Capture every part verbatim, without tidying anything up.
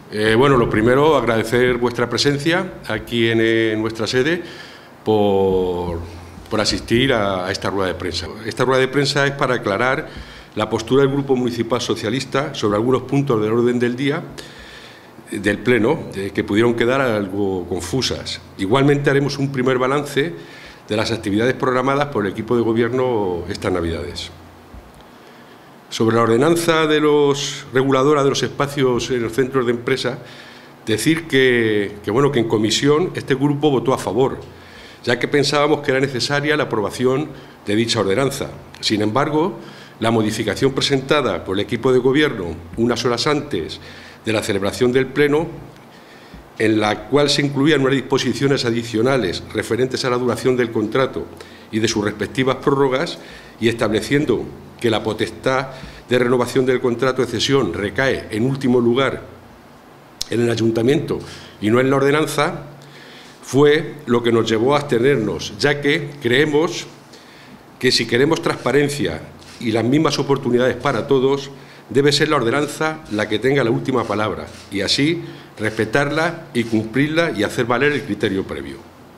Eh, bueno, lo primero, agradecer vuestra presencia aquí en, en nuestra sede por, por asistir a, a esta rueda de prensa. Esta rueda de prensa es para aclarar la postura del Grupo Municipal Socialista sobre algunos puntos del orden del día del Pleno eh, que pudieron quedar algo confusas. Igualmente haremos un primer balance de las actividades programadas por el equipo de Gobierno estas Navidades. Sobre la ordenanza de los reguladora de los espacios en los centros de empresa, decir que, que, bueno, que en comisión este grupo votó a favor, ya que pensábamos que era necesaria la aprobación de dicha ordenanza. Sin embargo, la modificación presentada por el equipo de Gobierno unas horas antes de la celebración del Pleno, en la cual se incluían unas disposiciones adicionales referentes a la duración del contrato y de sus respectivas prórrogas, y estableciendo que la potestad de renovación del contrato de cesión recae, en último lugar, en el Ayuntamiento y no en la ordenanza, fue lo que nos llevó a abstenernos, ya que creemos que si queremos transparencia y las mismas oportunidades para todos, debe ser la ordenanza la que tenga la última palabra, y así respetarla y cumplirla y hacer valer el criterio previo.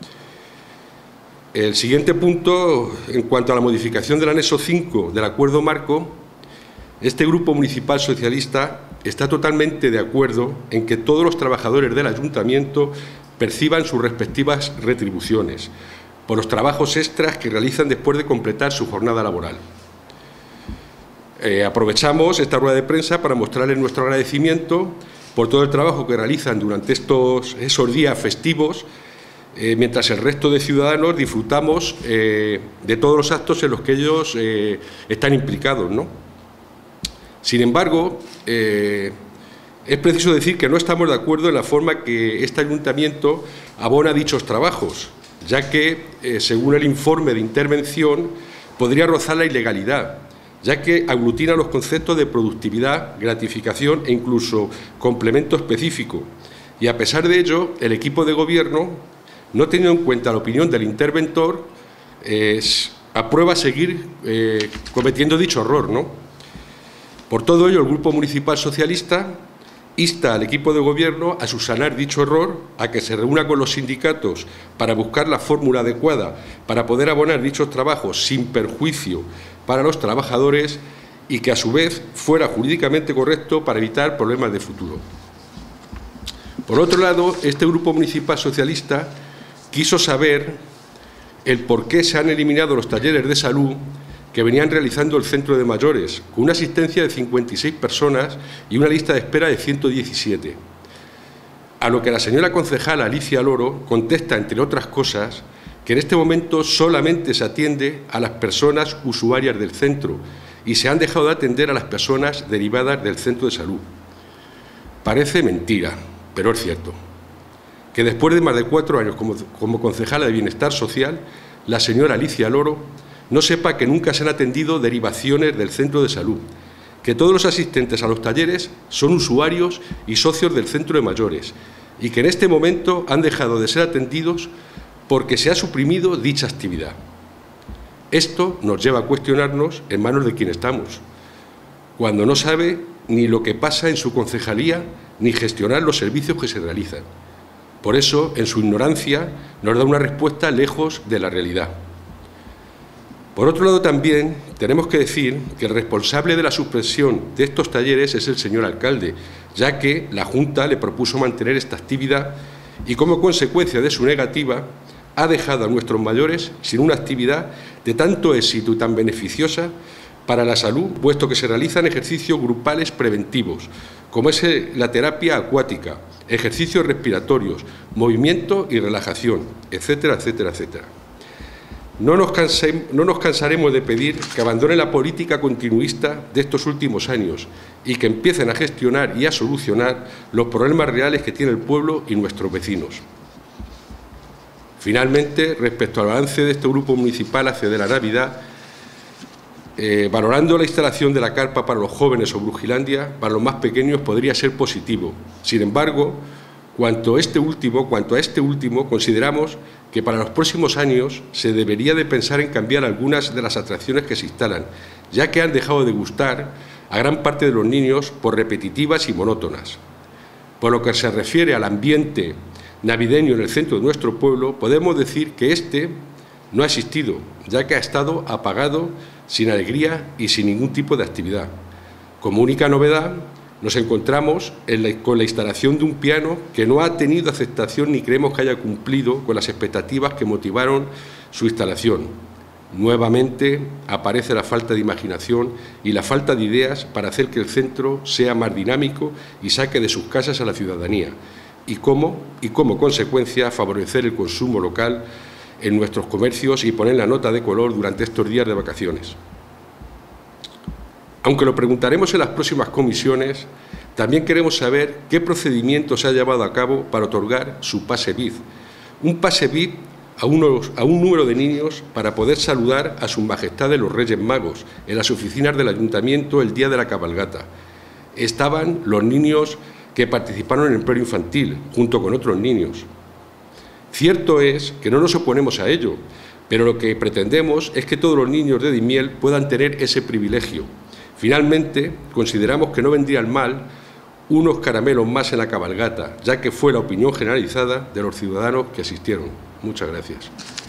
El siguiente punto, en cuanto a la modificación del anexo cinco del Acuerdo Marco, este Grupo Municipal Socialista está totalmente de acuerdo en que todos los trabajadores del Ayuntamiento perciban sus respectivas retribuciones por los trabajos extras que realizan después de completar su jornada laboral. Eh, aprovechamos esta rueda de prensa para mostrarles nuestro agradecimiento por todo el trabajo que realizan durante estos, esos días festivos, eh, mientras el resto de ciudadanos disfrutamos eh, de todos los actos en los que ellos eh, están implicados, ¿no? Sin embargo, eh, es preciso decir que no estamos de acuerdo en la forma que este ayuntamiento abona dichos trabajos, ya que, eh, según el informe de intervención, podría rozar la ilegalidad, ya que aglutina los conceptos de productividad, gratificación e incluso complemento específico. Y a pesar de ello, el equipo de Gobierno, no teniendo en cuenta la opinión del interventor, eh, aprueba seguir eh, cometiendo dicho error, ¿no? Por todo ello, el Grupo Municipal Socialista insta al equipo de Gobierno a subsanar dicho error, a que se reúna con los sindicatos para buscar la fórmula adecuada para poder abonar dichos trabajos sin perjuicio para los trabajadores y que, a su vez, fuera jurídicamente correcto para evitar problemas de futuro. Por otro lado, este Grupo Municipal Socialista quiso saber el por qué se han eliminado los talleres de salud que venían realizando el centro de mayores, con una asistencia de cincuenta y seis personas y una lista de espera de ciento diecisiete. A lo que la señora concejala Alicia Loro contesta, entre otras cosas, que en este momento solamente se atiende a las personas usuarias del centro y se han dejado de atender a las personas derivadas del centro de salud. Parece mentira, pero es cierto, que después de más de cuatro años como, como concejala de Bienestar Social, la señora Alicia Loro no sepa que nunca se han atendido derivaciones del centro de salud, que todos los asistentes a los talleres son usuarios y socios del centro de mayores y que en este momento han dejado de ser atendidos porque se ha suprimido dicha actividad. Esto nos lleva a cuestionarnos en manos de quien estamos, cuando no sabe ni lo que pasa en su concejalía ni gestionar los servicios que se realizan. Por eso, en su ignorancia, nos da una respuesta lejos de la realidad. Por otro lado, también tenemos que decir que el responsable de la suspensión de estos talleres es el señor alcalde, ya que la Junta le propuso mantener esta actividad y, como consecuencia de su negativa, ha dejado a nuestros mayores sin una actividad de tanto éxito y tan beneficiosa para la salud, puesto que se realizan ejercicios grupales preventivos, como es la terapia acuática, ejercicios respiratorios, movimiento y relajación, etcétera, etcétera, etcétera. No nos, canse, no nos cansaremos de pedir que abandonen la política continuista de estos últimos años y que empiecen a gestionar y a solucionar los problemas reales que tiene el pueblo y nuestros vecinos. Finalmente, respecto al balance de este grupo municipal hacia de la Navidad, eh, valorando la instalación de la carpa para los jóvenes o Brujilandia, para los más pequeños podría ser positivo. Sin embargo, cuanto a este último, cuanto a este último, consideramos que para los próximos años se debería de pensar en cambiar algunas de las atracciones que se instalan, ya que han dejado de gustar a gran parte de los niños por repetitivas y monótonas. Por lo que se refiere al ambiente navideño en el centro de nuestro pueblo, podemos decir que este no ha existido, ya que ha estado apagado, sin alegría y sin ningún tipo de actividad. Como única novedad, nos encontramos en la, con la instalación de un piano que no ha tenido aceptación ni creemos que haya cumplido con las expectativas que motivaron su instalación. Nuevamente aparece la falta de imaginación y la falta de ideas para hacer que el centro sea más dinámico y saque de sus casas a la ciudadanía, y como, y como consecuencia favorecer el consumo local en nuestros comercios y poner la nota de color durante estos días de vacaciones. Aunque lo preguntaremos en las próximas comisiones, también queremos saber qué procedimiento se ha llevado a cabo para otorgar su pase V I P. Un pase V I P a, unos, a un número de niños para poder saludar a Sus Majestades los Reyes Magos en las oficinas del Ayuntamiento el día de la cabalgata. Estaban los niños que participaron en el pleno infantil, junto con otros niños. Cierto es que no nos oponemos a ello, pero lo que pretendemos es que todos los niños de Daimiel puedan tener ese privilegio. Finalmente, consideramos que no vendrían mal unos caramelos más en la cabalgata, ya que fue la opinión generalizada de los ciudadanos que asistieron. Muchas gracias.